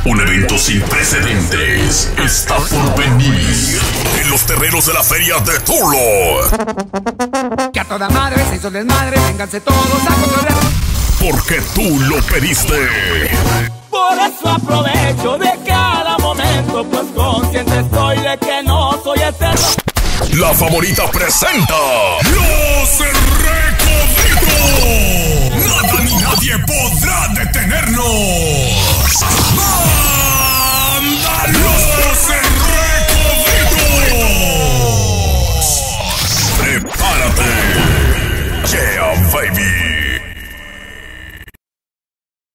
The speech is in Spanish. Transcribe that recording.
Un evento sin precedentes está por venir en los terrenos de la feria de Tulo. Que a toda madre se hizo desmadre, vénganse todos a controlar. Porque tú lo pediste. Por eso aprovecho de cada momento, pues consciente estoy de que no soy eterno. La Favorita presenta Los Recoditos. Nada ni nadie podrá detenernos. ¡Más!